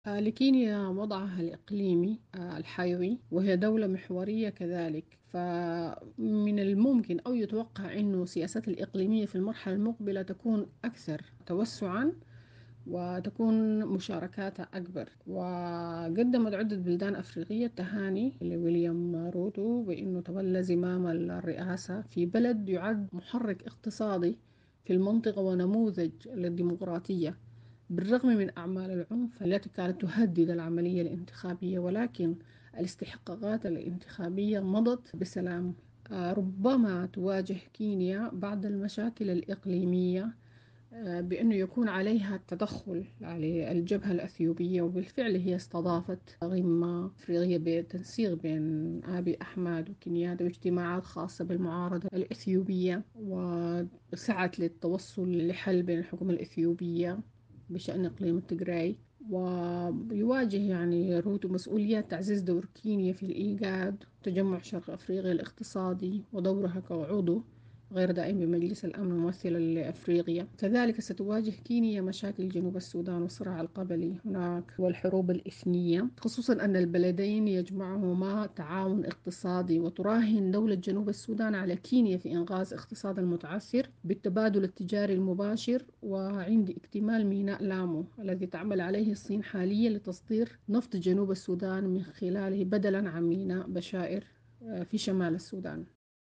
لكينيا وضعها الإقليمي الحيوي، وهي دولة محورية كذلك، فمن الممكن أو يتوقع أنه السياسات الإقليمية في المرحلة المقبلة تكون أكثر توسعا وتكون مشاركاتها أكبر. وقدمت عدة بلدان أفريقية تهاني لويليام روتو بأنه تولى زمام الرئاسة في بلد يعد محرك اقتصادي في المنطقة ونموذج للديمقراطية، بالرغم من أعمال العنف التي كانت تهدد العملية الانتخابية، ولكن الاستحقاقات الانتخابية مضت بسلام. ربما تواجه كينيا بعض المشاكل الإقليمية بأنه يكون عليها التدخل على الجبهة الأثيوبية، وبالفعل هي استضافت قمة أفريقية بالتنسيق بين آبي أحمد وكينياتا واجتماعات خاصة بالمعارضة الإثيوبية، وسعت للتوصل لحل بين الحكومة الإثيوبية بشأن إقليم التجراي. ويواجه يعني روتو مسؤوليات تعزيز دور كينيا في الإيجاد، تجمع شرق أفريقيا الاقتصادي ودورها كعضو غير دائم بمجلس الأمن ممثلا لأفريقيا. كذلك ستواجه كينيا مشاكل جنوب السودان والصراع القبلي هناك والحروب الإثنية، خصوصا أن البلدين يجمعهما تعاون اقتصادي، وتراهن دولة جنوب السودان على كينيا في إنقاذ اقتصاد المتعثر بالتبادل التجاري المباشر، وعند اكتمال ميناء لامو الذي تعمل عليه الصين حاليا لتصدير نفط جنوب السودان من خلاله بدلا عن ميناء بشائر في شمال السودان.